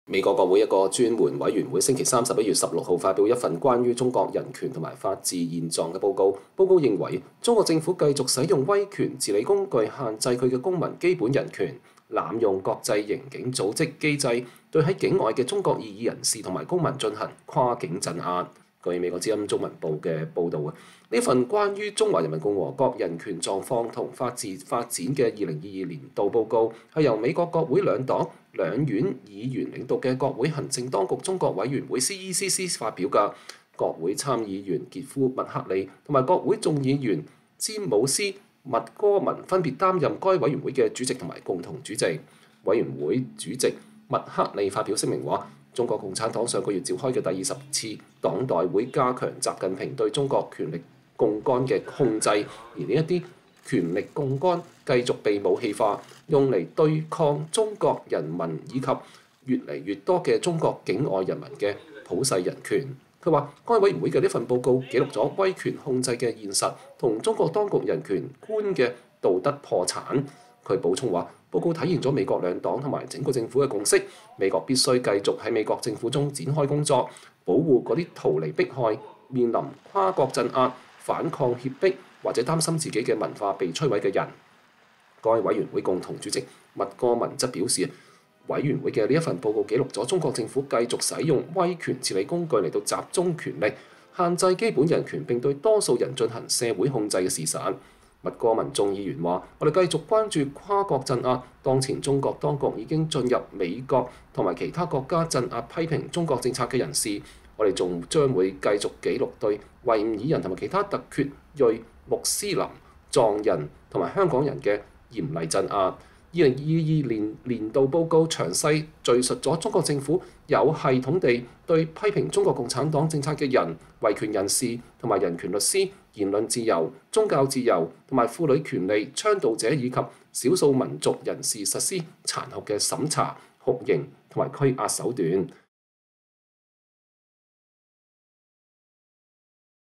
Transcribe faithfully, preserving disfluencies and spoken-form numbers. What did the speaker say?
美國國會一個專門委員會星期三十一月十六號發表一份關於中國人權同埋法治現狀嘅報告。報告認為，中國政府繼續使用威權治理工具限制佢嘅公民基本人權，濫用國際刑警組織機制，對喺境外嘅中國異議人士同埋公民進行跨境鎮壓。據美國之音中文報嘅報導啊，呢份關於中華人民共和國人權狀況同法治發展嘅二零二二年度報告，係由美國國會兩黨兩院議員領導嘅國會行政當局中國委員會 C E C C 發表嘅。國會參議員傑夫麥克利同埋國會眾議員詹姆斯麥戈文分別擔任該委員會嘅主席同埋共同主席。委員會主席麥克利發表聲明話，中國共產黨上個月召開嘅第二十次黨代會加強習近平對中國權力槓桿嘅控制，而呢一啲權力槓桿繼續被武器化，用嚟對抗中國人民以及越嚟越多嘅中國境外人民嘅普世人權。佢話，該委員會嘅呢份報告記錄咗威權控制嘅現實同中國當局人權觀嘅道德破產。佢補充話，報告體現咗美國兩黨同埋整個政府嘅共識，美國必須繼續喺美國政府中展開工作，保護嗰啲逃離迫害、面臨跨國鎮壓、反抗脅迫或者擔心自己嘅文化被摧毀嘅人。該委員會共同主席麥戈文則表示，委員會嘅呢一份報告記錄咗中國政府繼續使用威權治理工具嚟到集中權力、限制基本人權並對多數人進行社會控制嘅事實。麥戈文眾議員話：我哋繼續關注跨國鎮壓，當前中國當局已經進入美國同埋其他國家鎮壓批評中國政策嘅人士。我哋仲將會繼續記錄對維吾爾人同埋其他突厥裔穆斯林、藏人同埋香港人嘅嚴厲鎮壓。二零二二年年度報告詳細敘述咗中國政府有系統地對批評中國共產黨政策嘅人、維權人士同埋人權律師、言論自由、宗教自由同埋婦女權利倡導者以及少數民族人士實施殘酷嘅審查、酷刑同埋拘押手段。